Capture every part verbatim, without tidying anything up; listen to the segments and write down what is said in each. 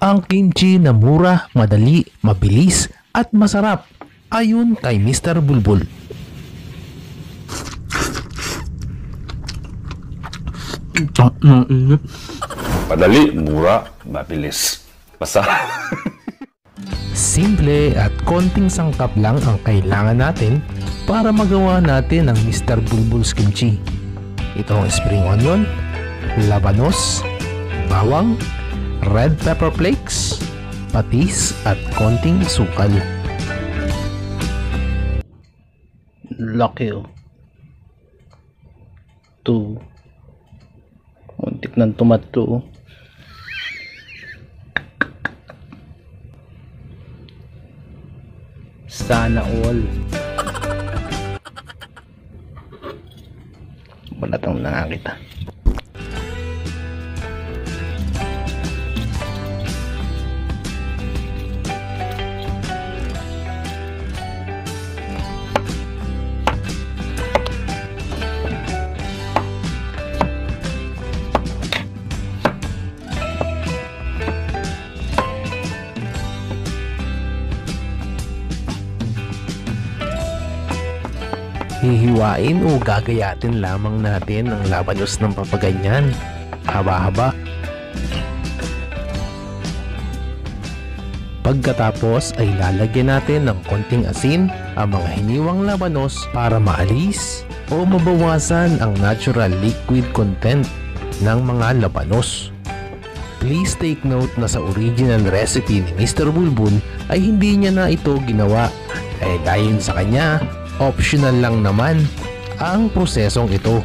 Ang kimchi na mura, madali, mabilis at masarap ayon kay Mr Bulbul. Madali, mura, mabilis. Basta. Simple at konting sangkap lang ang kailangan natin para magawa natin ang Mr Bulbuls Kimchi. Ito ang spring onion, labanos, bawang, red pepper flakes, patis at konting sukal. Laki oh. Ito. Muntik ng tomato oh. Sana all. Balatang nakakita. Hihiwain o gagayatin lamang natin ang labanos ng papaganyan. Haba-haba. Pagkatapos ay lalagyan natin ng konting asin ang mga hiniwang labanos para maalis o mabawasan ang natural liquid content ng mga labanos. Please take note na sa original recipe ni Mr Bulbul ay hindi niya na ito ginawa. Dahil ayon sa kanya, optional lang naman ang prosesong ito.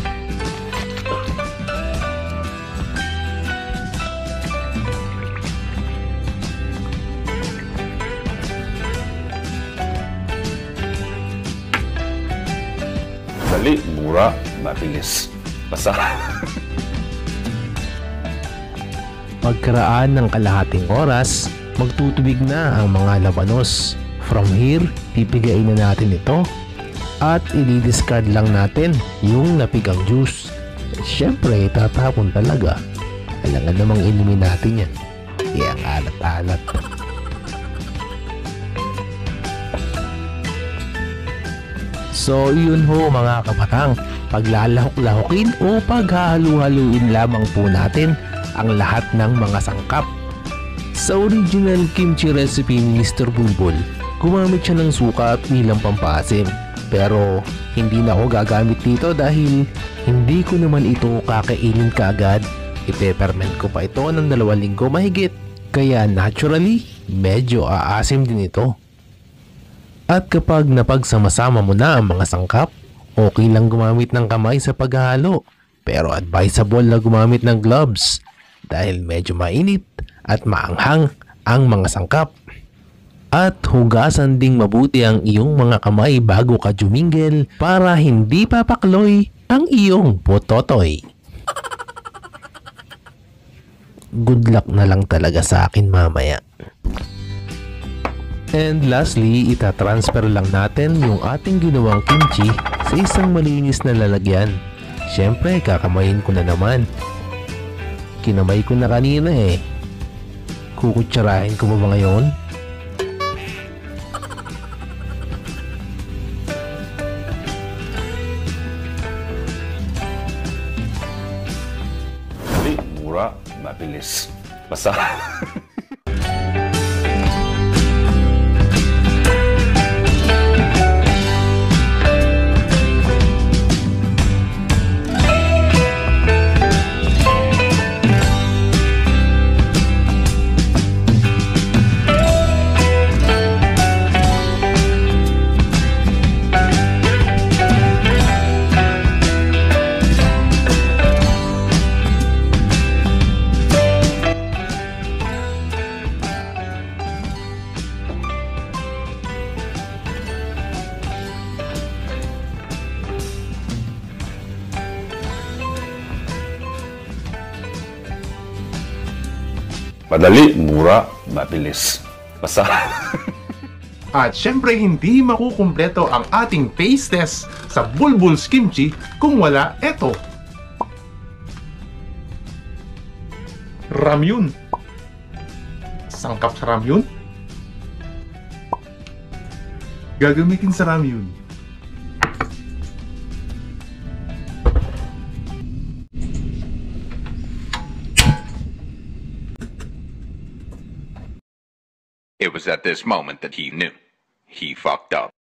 Dali, mura, mabilis. Basta. Pagkaraan ng kalahating oras, magtutubig na ang mga labanos. From here, pipigain na natin ito at i-discard lang natin yung napigang juice. Siyempre, tatapon talaga. Kailangan namang inumin natin yan. Kaya ang alat-alat. So, yun ho mga kapatang. Paglalahok-lahokin o paghahalu-haluin lamang po natin ang lahat ng mga sangkap. Sa original kimchi recipe ni Mr Bulbul, gumamit siya ng suka bilang pampasim. Pero hindi na ako gagamit dito dahil hindi ko naman ito kakainin kaagad. Ipe-ferment ko pa ito ng dalawang linggo mahigit. Kaya naturally, medyo aasim din ito. At kapag napagsama-sama mo na ang mga sangkap, okay lang gumamit ng kamay sa paghahalo. Pero advisable na gumamit ng gloves dahil medyo mainit at maanghang ang mga sangkap. At hugasan ding mabuti ang iyong mga kamay bago ka jumingel para hindi papakloy ang iyong pototoy. Good luck na lang talaga sa akin mamaya. And lastly, itatransfer lang natin yung ating ginawang kimchi sa isang malinis na lalagyan. Siyempre, kakamayin ko na naman. Kinamay ko na kanina eh. Kukutsarahin ko ba ngayon? Dali, mura, mabilis. Basta. Madali, mura, mabilis. Basta. At syempre hindi makukumpleto ang ating taste test sa Bulbuls Kimchi kung wala eto. Ramyun. sangkap sa ramyun? Gagamitin sa ramyun. It was at this moment that he knew. He fucked up.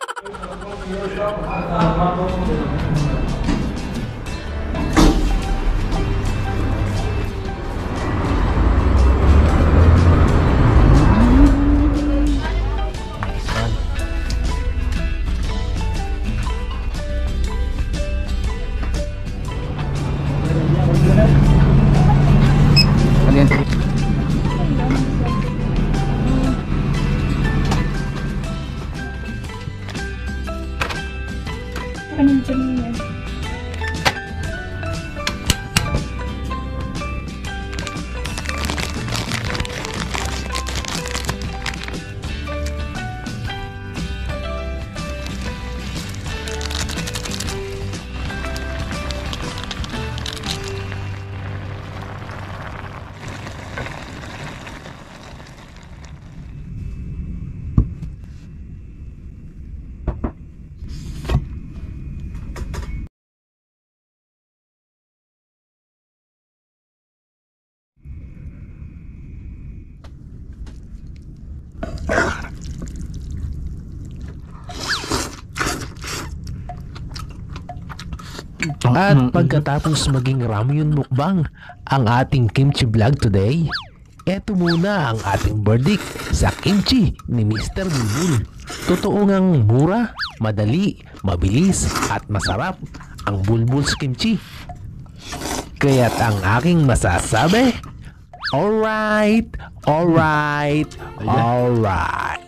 At pagkatapos maging ramyun mukbang ang ating kimchi vlog today, eto muna ang ating verdict sa kimchi ni Mr Bulbul. Totoo ngang mura, madali, mabilis at masarap ang Bulbuls Kimchi. Kaya't ang aking masasabi, alright, alright, alright.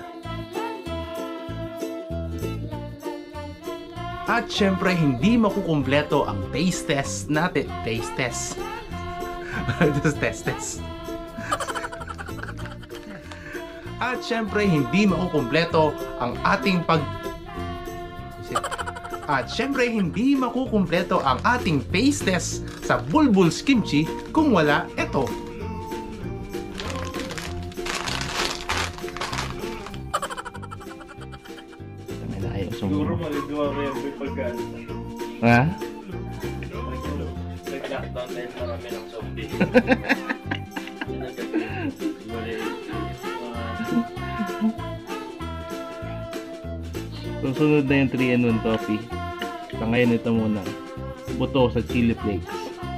At syempre, hindi makukumpleto ang taste test natin. Taste test. Just test test. At syempre, hindi makukumpleto ang ating pag... At syempre, hindi makukumpleto ang ating taste test sa Bulbuls Kimchi kung wala ito. Siguro maligawa ko yung pagkaan. Ha? Nag-lockdown dahil marami ng zombie. Susunod na yung three in one coffee. Sa ngayon ito muna. Buto sa chili flakes.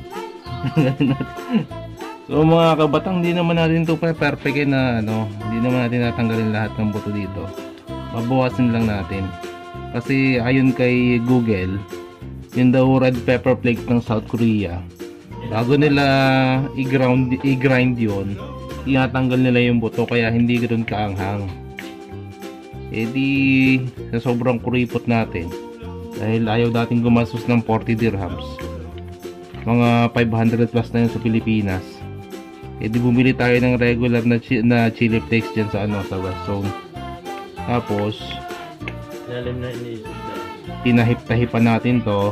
So mga kabatang, hindi naman natin ito perfect na ano, hindi naman natin natanggalin lahat ng buto dito. Babawasin lang natin. Kasi ayon kay Google, yung daw red pepper flake ng South Korea, bago nila i-ground, i-grind yun, tinatanggal nila yung buto kaya hindi ganoon kaanghang. Eh di, sa sobrang kuripot natin, dahil ayaw dating gumastos ng forty dirhams, mga five hundred plus na yun sa Pilipinas, eh di bumili tayo ng regular na, chi na chili flakes dyan sa, ano, sa West Zone. Tapos, Lalim na iniisip na. tinahip-tahipan natin to.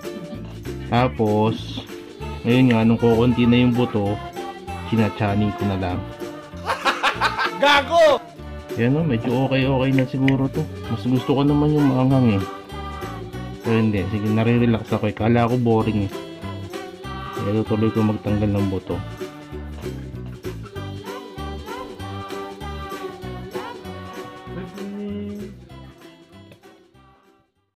Tapos, ngayon nga, nung kukunti na yung buto, sinatsaning ko na lang. Gago! Yan o, medyo okay-okay na siguro to. Mas gusto ko naman yung maanghang eh. Pero hindi, sige, nare-relax ako eh. Kala ko boring eh. Kaya tuloy ko magtanggal ng buto.